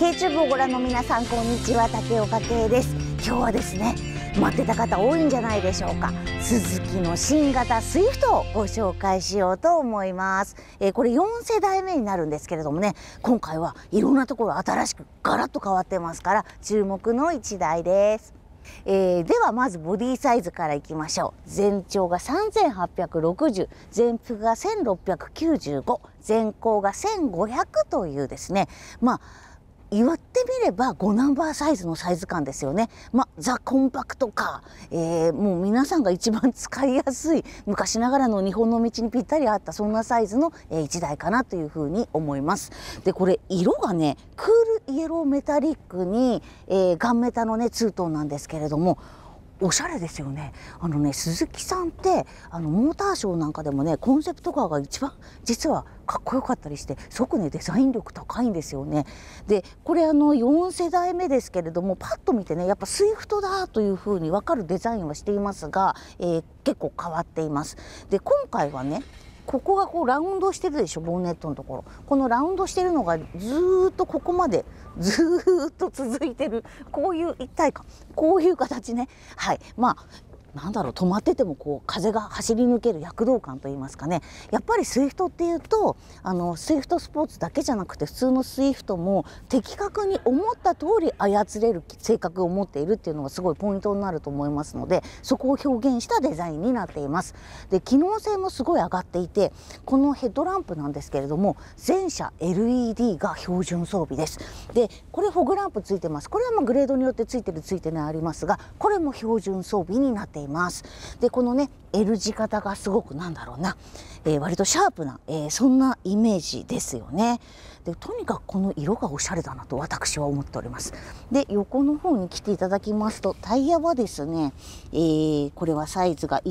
KTube をご覧の皆さん、こんにちは。竹岡圭です。今日はですね、待ってた方多いんじゃないでしょうか。スズキの新型スイフトをご紹介しようと思います。これ4世代目になるんですけれどもね、今回はいろんなところ新しくガラッと変わってますから注目の1台です。ではまずボディサイズからいきましょう。全長が3860、全幅が1695、全高が1500というですね、言ってみれば5ナンバーサイズのサイズ感ですよね。ザ・コンパクトカー、もう皆さんが一番使いやすい昔ながらの日本の道にぴったり合ったそんなサイズの、1台かなというふうに思います。でこれ色がねクールイエローメタリックに、ガンメタのねツートンなんですけれども、おしゃれですよね。鈴木さんってモーターショーなんかでもねコンセプトカーが一番実はかっこよかったりして、すごくねデザイン力高いんですよね。でこれ4世代目ですけれども、パッと見てねやっぱスイフトだというふうに分かるデザインはしていますが、結構変わっています。で今回はねここがこうラウンドしてるでしょ、ボンネットのところ。このラウンドしてるのがずーっとここまでずーっと続いてる、こういう一体感、こういう形ね。はい、なんだろう、止まっててもこう風が走り抜ける躍動感といいますかね。やっぱりスイフトっていうとスイフトスポーツだけじゃなくて普通のスイフトも的確に思った通り操れる性格を持っているっていうのがすごいポイントになると思いますので、そこを表現したデザインになっています。で機能性もすごい上がっていて、このヘッドランプなんですけれども全車 LED が標準装備です。でこれフォグランプついてます。これはグレードによってついてるついてないありますが、これも標準装備になっています。でこのね L 字型がすごくなんだろうな、割とシャープな、そんなイメージですよね。でとにかくこの色がおしゃれだなと私は思っております。で横の方に来ていただきますと、タイヤはですね、これはサイズが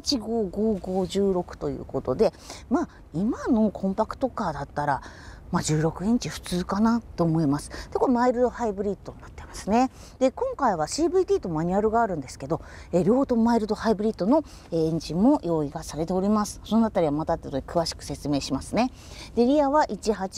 1855516ということで、今のコンパクトカーだったら16インチ普通かなと思います。でこれマイルドハイブリッドになってますね。で今回は CVT とマニュアルがあるんですけど、両方ともマイルドハイブリッドのエンジンも用意がされております。そのあたりはまた後で詳しく説明しますね。でリアは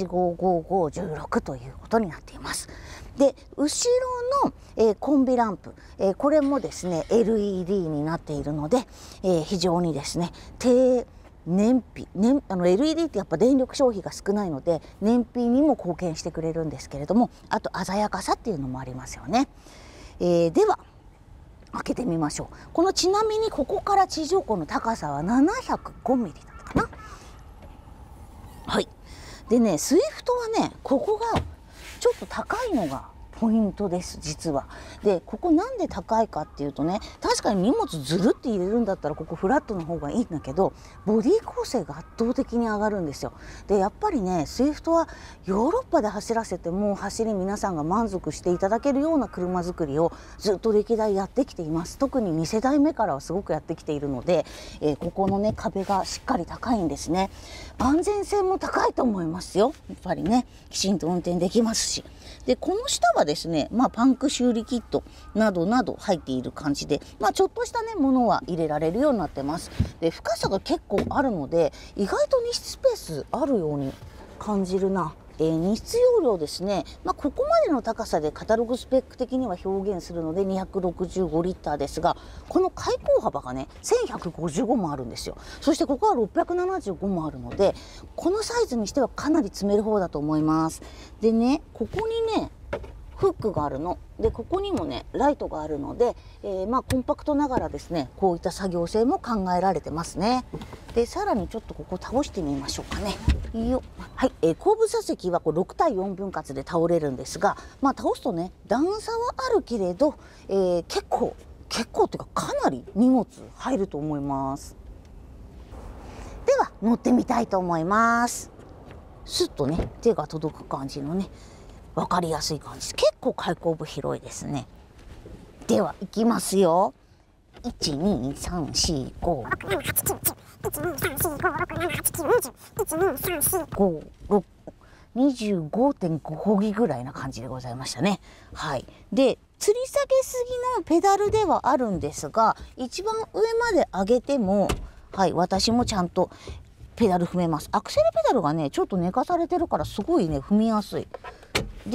1855516ということになっています。で後ろの、コンビランプ、これもですね LED になっているので、非常にですね燃費、LED ってやっぱ電力消費が少ないので燃費にも貢献してくれるんですけれども、あと鮮やかさっていうのもありますよね。では開けてみましょう。ちなみにここから地上庫の高さは705ミリだったかな。はい。でねスイフトはねここがちょっと高いのがポイントです実は。でここなんで高いかっていうとね、確かに荷物ずるって入れるんだったらここフラットの方がいいんだけど、ボディ構成が圧倒的に上がるんですよ。でやっぱりねスイフトはヨーロッパで走らせても走り皆さんが満足していただけるような車作りをずっと歴代やってきています。特に2世代目からはすごくやってきているので、ここのね壁がしっかり高いんですね。安全性も高いと思いますよ。やっぱりねきちんと運転できますし。でこの下はですね、パンク修理キットなどなど入っている感じで、ちょっとしたねものは入れられるようになってます。で深さが結構あるので意外と荷室スペースあるように感じるな。荷室容量ですね、ここまでの高さでカタログスペック的には表現するので265リッターですが、この開口幅がね1155もあるんですよ。そしてここは675もあるので、このサイズにしてはかなり詰める方だと思います。でねここにねフックがあるので、ここにもねライトがあるので、コンパクトながらですねこういった作業性も考えられてますね。でさらにちょっとここ倒してみましょうかね。はい、後部座席はこう6対4分割で倒れるんですが、倒すとね段差はあるけれど、結構っていうかかなり荷物入ると思います。では乗ってみたいと思います。スッとね手が届く感じのね分かりやすい感じです。結構開口部広いですね。では行きますよ。1234567891012345625.5歩ぎぐらいな感じでございましたね。はい。で吊り下げすぎのペダルではあるんですが、一番上まで上げても私もちゃんとペダル踏めます。アクセルペダルがねちょっと寝かされてるからすごいね踏みやすい。で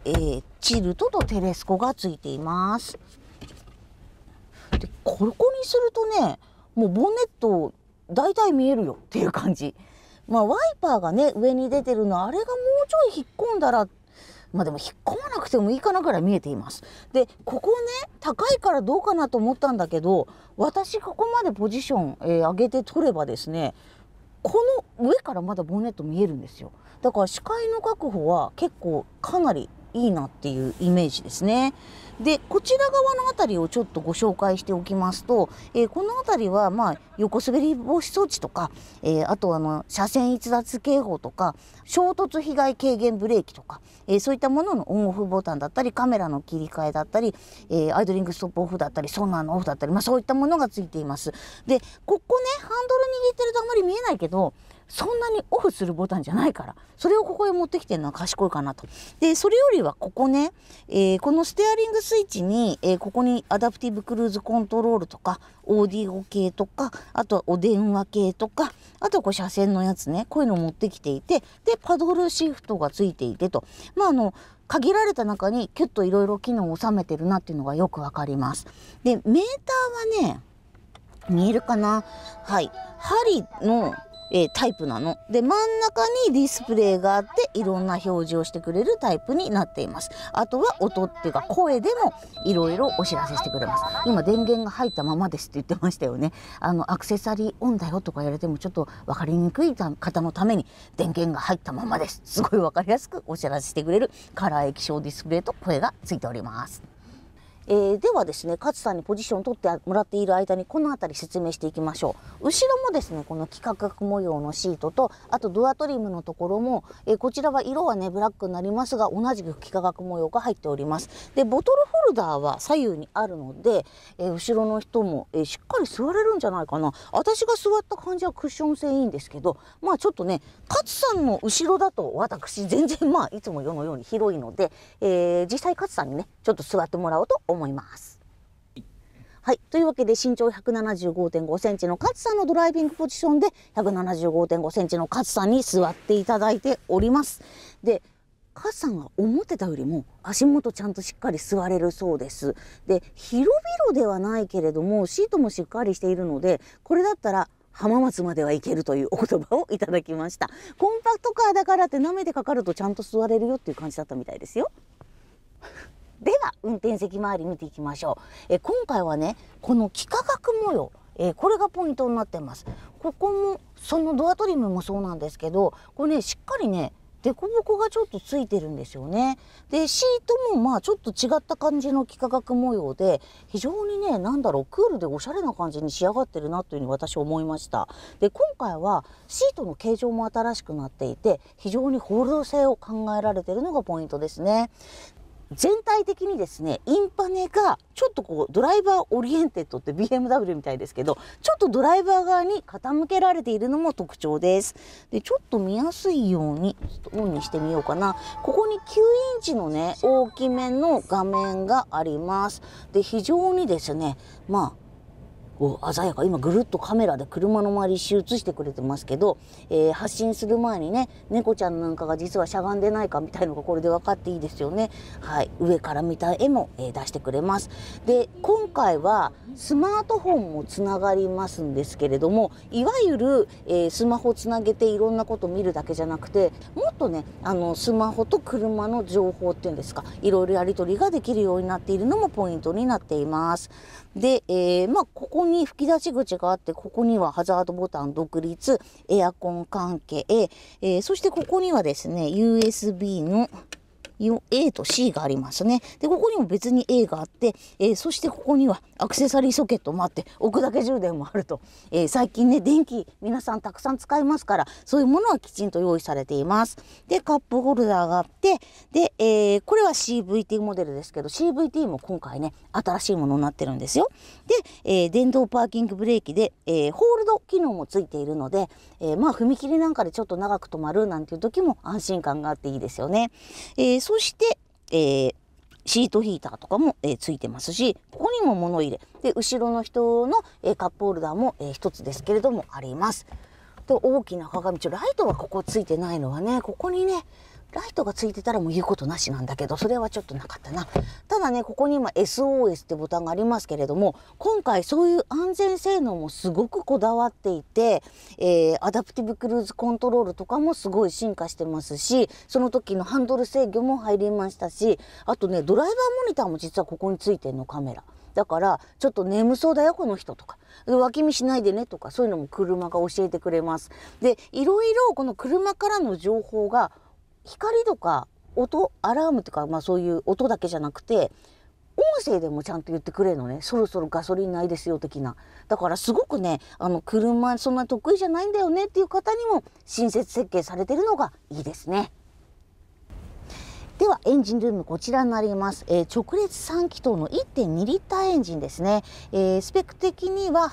チルトとテレスコがついています。でここにするとね、もうボンネット大体見えるよっていう感じ。ワイパーがね上に出てるの、あれがもうちょい引っ込んだら、でも引っ込まなくてもいいかなぐらい見えています。でここね高いからどうかなと思ったんだけど、私ここまでポジション、上げて取ればですね、この上からまだボンネット見えるんですよ。だから視界の確保は結構かなりいいなっていうイメージですね。でこちら側の辺りをちょっとご紹介しておきますと、この辺りは横滑り防止装置とか、あと車線逸脱警報とか衝突被害軽減ブレーキとか、そういったもののオンオフボタンだったり、カメラの切り替えだったり、アイドリングストップオフだったり、ソナーのオフだったり、そういったものがついています。でここねハンドル握ってるとあんまり見えないけど、そんなにオフするボタンじゃないから、それをここへ持ってきてるのは賢いかなと。でそれよりはここね、このステアリングスイッチに、ここにアダプティブクルーズコントロールとかオーディオ系とか、あとはお電話系とか、あとは車線のやつね、こういうのを持ってきていて、でパドルシフトがついていてと、限られた中にキュッといろいろ機能を収めてるなっていうのがよくわかります。でメーターはね見えるかな、はい、針のタイプなので、真ん中にディスプレイがあっていろんな表示をしてくれるタイプになっています。あとは音っていうか声でもいろいろお知らせしてくれます。今電源が入ったままですって言ってましたよね。アクセサリーオンだよとか言われてもちょっと分かりにくい方のために、電源が入ったままです、すごい分かりやすくお知らせしてくれるカラー液晶ディスプレイと声がついております。ではですね、勝さんにポジションを取ってもらっている間にこの辺り説明していきましょう。後ろもですね、この幾何学模様のシートと、あとドアトリムのところも、こちらは色はねブラックになりますが、同じく幾何学模様が入っております。でボトルホルダーは左右にあるので、後ろの人も、しっかり座れるんじゃないかな。私が座った感じはクッション性いいんですけど、ちょっとね勝さんの後ろだと私全然いつも世のように広いので、実際勝さんにねちょっと座ってもらおうと思います。はい、というわけで身長 175.5 センチの勝さんのドライビングポジションで 175.5 センチの勝さんに座っていただいております。で勝さんが思ってたよりも足元ちゃんとしっかり座れるそうです。で広々ではないけれどもシートもしっかりしているので、これだったら浜松までは行けるというお言葉をいただきました。コンパクトカーだからって舐めてかかるとちゃんと座れるよっていう感じだったみたいですよ。では運転席周り見ていきましょう。今回はねこの幾何学模様、これがポイントになってます。ここもそのドアトリムもそうなんですけど、これねしっかりね凸凹がちょっとついてるんですよね。でシートもちょっと違った感じの幾何学模様で、非常にねクールでおしゃれな感じに仕上がってるなというふうに私は思いました。で今回はシートの形状も新しくなっていて、非常にホールド性を考えられているのがポイントですね。全体的にですねインパネがちょっとドライバーオリエンテッドって BMW みたいですけど、ちょっとドライバー側に傾けられているのも特徴です。でちょっと見やすいようにちょっとオンにしてみようかな。ここに9インチのね大きめの画面があります。で非常にですね鮮やか、今ぐるっとカメラで車の周り一周映してくれてますけど、発進する前にね猫ちゃんなんかが実はしゃがんでないかみたいのがこれで分かっていいですよね。はい、上から見た絵も、出してくれます。で今回はスマートフォンもつながりますんですけれども、いわゆる、スマホつなげていろんなこと見るだけじゃなくて、もっとねスマホと車の情報っていうんですか、いろいろやり取りができるようになっているのもポイントになっています。で、ここに吹き出し口があって、ここにはハザードボタン独立、エアコン関係、そしてここにはですね USB のA と C がありますね。でここにも別に A があって、そしてここにはアクセサリーソケットもあって、置くだけ充電もあると、最近ね電気皆さんたくさん使いますから、そういうものはきちんと用意されています。でカップホルダーがあって、で、これは CVT モデルですけど、 CVT も今回ね新しいものになってるんですよ。で、電動パーキングブレーキで、ホールド機能もついているので、踏切なんかでちょっと長く止まるなんていう時も安心感があっていいですよね。そして、シートヒーターとかも、ついてますし、ここにも物入れで、後ろの人の、カップホルダーも、一つですけれどもあります。で大きな鏡、ライトはここついてないのはね、ここにねライトがついてたらもう言うことなしなんだけど、それはちょっとなかったな。ただね、ここに今 SOS ってボタンがありますけれども、今回そういう安全性能もすごくこだわっていて、アダプティブクルーズコントロールとかもすごい進化してますし、その時のハンドル制御も入りましたし、あとね、ドライバーモニターも実はここについてんの、カメラ。だからちょっと眠そうだよこの人とか、脇見しないでねとか、そういうのも車が教えてくれます。で、いろいろこの車からの情報が光とか音、アラームとか、そういう音だけじゃなくて音声でもちゃんと言ってくれるのね。そろそろガソリンないですよ的な。だからすごくね、車そんな得意じゃないんだよねっていう方にも親切設計されてるのがいいですね。ではエンジンルームこちらになります。直列3気筒の 1.2 リッターエンジンですね。スペック的には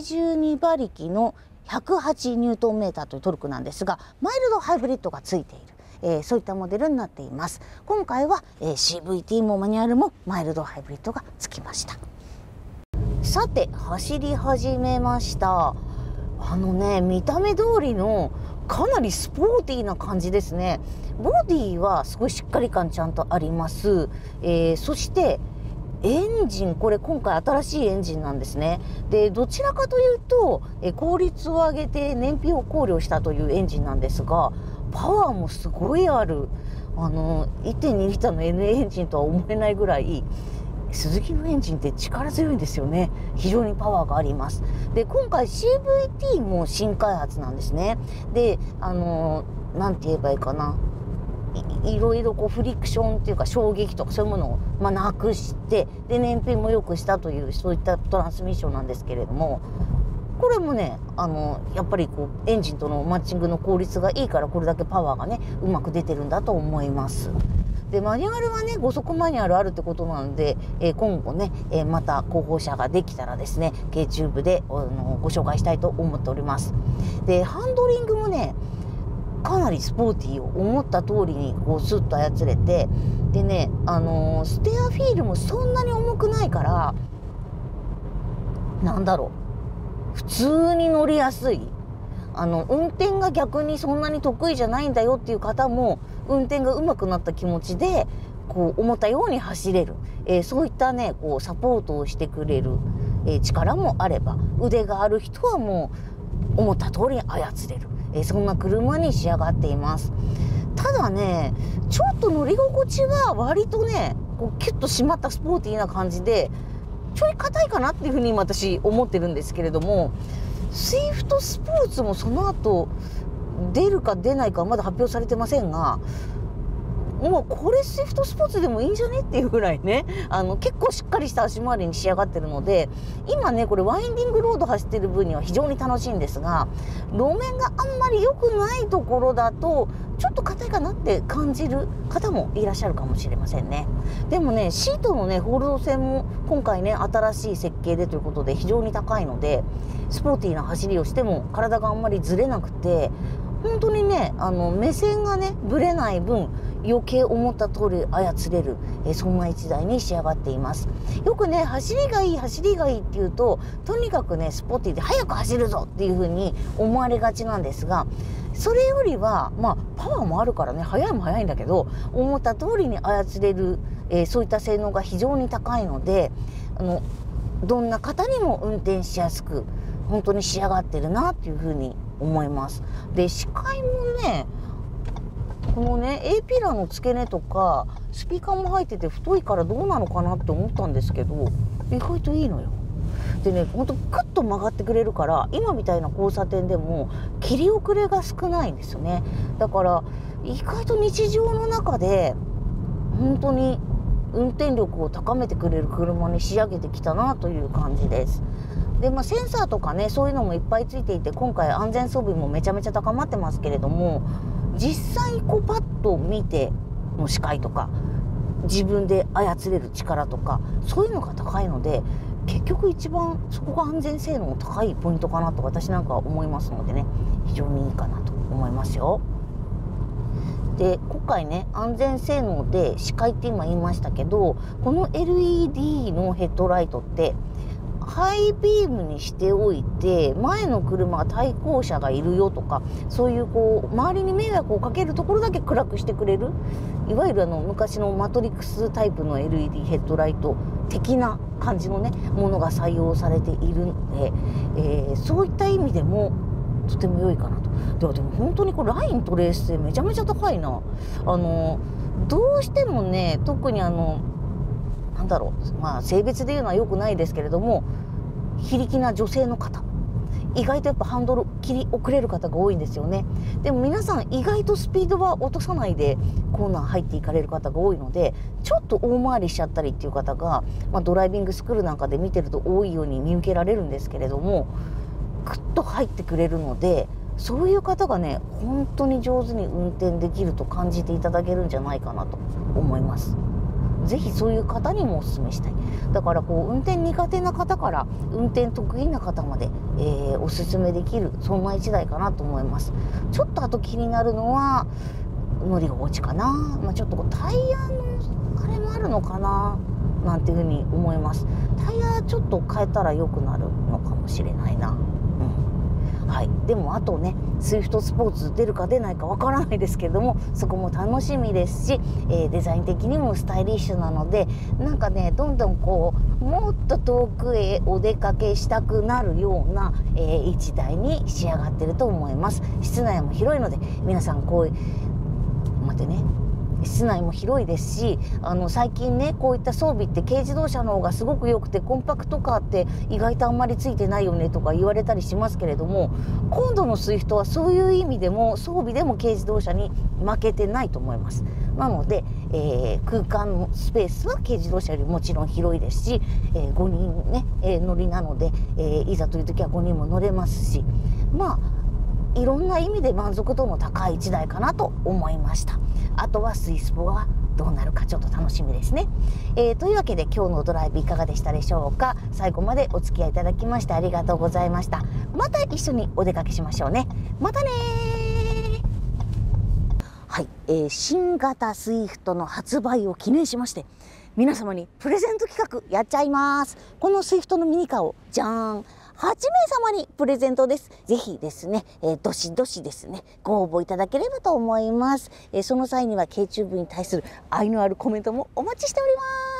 82馬力の108ニュートンメーターというトルクなんですが、マイルドハイブリッドがついている、そういったモデルになっています。今回は、CVT もマニュアルもマイルドハイブリッドがつきました。さて走り始めました。見た目通りのかなりスポーティーな感じですね。ボディはすごいしっかり感ちゃんとあります。そしてエンジン、これ今回新しいエンジンなんですね。で、どちらかというと、効率を上げて燃費を考慮したというエンジンなんですが、パワーもすごいある。1.2 リッターの NA エンジンとは思えないぐらい、スズキのエンジンって力強いんですよね。非常にパワーがあります。で、今回 CVT も新開発なんですね。で、なんて言えばいいかな。いろいろこうフリクションっていうか衝撃とかそういうものをなくして、で燃費も良くしたという、そういったトランスミッションなんですけれども、これもねやっぱりこうエンジンとのマッチングの効率がいいから、これだけパワーがねうまく出てるんだと思います。でマニュアルはね5速マニュアルあるってことなので、今後ね、また候補者ができたらですね K-TUBE でご紹介したいと思っております。でハンドリングもねかなりスポーティーを思った通りにこうスッと操れて、でねステアフィールもそんなに重くないから、なんだろう、普通に乗りやすい。運転が逆にそんなに得意じゃないんだよっていう方も運転が上手くなった気持ちでこう思ったように走れる、そういったねこうサポートをしてくれる、力もあれば、腕がある人はもう思った通りに操れる、そんな車に仕上がっています。ただねちょっと乗り心地は割とねこうキュッと締まったスポーティーな感じで、ちょい硬いかなっていうふうに今私思ってるんですけれども、スイフトスポーツもその後出るか出ないかはまだ発表されてませんが、もうこれスイフトスポーツでもいいんじゃねっていうぐらいね結構しっかりした足回りに仕上がってるので、今ねこれワインディングロード走ってる分には非常に楽しいんですが、路面があんまり良くないところだとちょっと硬いかなって感じる方もいらっしゃるかもしれませんね。でもねシートのねホールド性も今回ね新しい設計でということで非常に高いので、スポーティーな走りをしても体があんまりずれなくて、本当にね目線がねぶれない分余計思った通り操れる、そんな一台に仕上がっています。よくね走りがいいっていうと、とにかくねスポーティーで速く走るぞっていう風に思われがちなんですが、それよりはパワーもあるからね速いも速いんだけど、思った通りに操れる、そういった性能が非常に高いので、どんな方にも運転しやすく本当に仕上がってるなっていう風に思います。で視界もねこのね A ピラーの付け根とかスピーカーも入ってて太いからどうなのかなって思ったんですけど、意外といいのよ。でねほんとクッと曲がってくれるから、今みたいな交差点でも切り遅れが少ないんですよね。だから意外と日常の中で本当に運転力を高めてくれる車に仕上げてきたなという感じです。でセンサーとかねそういうのもいっぱいついていて、今回安全装備もめちゃめちゃ高まってますけれども、実際こうパッと見ての視界とか自分で操れる力とかそういうのが高いので、結局一番そこが安全性能の高いポイントかなと私なんかは思いますのでね、非常にいいかなと思いますよ。で今回ね安全性能で視界って今言いましたけど、この LED のヘッドライトってハイビームにしておいて前の車が対向車がいるよとか、そういう周りに迷惑をかけるところだけ暗くしてくれる、いわゆる昔のマトリックスタイプの LED ヘッドライト的な感じのねものが採用されているので、そういった意味でもとても良いかなと。でも本当にラインとレースってめちゃめちゃ高いな。どうしてもね、特になんだろう、性別で言うのは良くないですけれども、非力な女性の方、意外とやっぱハンドル切り遅れる方が多いんですよね。でも皆さん意外とスピードは落とさないでコーナー入っていかれる方が多いので、ちょっと大回りしちゃったりっていう方が、ドライビングスクールなんかで見てると多いように見受けられるんですけれども、クッと入ってくれるので、そういう方がね本当に上手に運転できると感じていただけるんじゃないかなと思います。ぜひそういう方にもお勧めしたい。だから運転苦手な方から運転得意な方まで、おすすめできる、そんな1台かなと思います。ちょっとあと気になるのは乗り心地かな。ちょっとタイヤのあれもあるのかななんていうふうに思います。タイヤちょっと変えたら良くなるのかもしれないな。はい、でもあとねスイフトスポーツ出るか出ないかわからないですけれども、そこも楽しみですし、デザイン的にもスタイリッシュなので、なんかねどんどんもっと遠くへお出かけしたくなるような、一台に仕上がってると思います。室内も広いので皆さん待ってね、室内も広いですし、最近ねこういった装備って軽自動車の方がすごく良くて、コンパクトカーって意外とあんまりついてないよねとか言われたりしますけれども、今度のスイフトはそういう意味でも装備でも軽自動車に負けてないと思います。なので、空間のスペースは軽自動車よりもちろん広いですし、5人ね、乗りなので、いざという時は5人も乗れますし、いろんな意味で満足度の高い1台かなと思いました。あとはスイスポがどうなるかちょっと楽しみですね。というわけで今日のドライブいかがでしたでしょうか。最後までお付き合いいただきましてありがとうございました。また一緒にお出かけしましょうね。またねはい、新型スイフトの発売を記念しまして皆様にプレゼント企画やっちゃいます。このスイフトのミニカーをじゃーん8名様にプレゼントです。ぜひですね、どしどしですねご応募いただければと思います。その際には K チューブに対する愛のあるコメントもお待ちしております。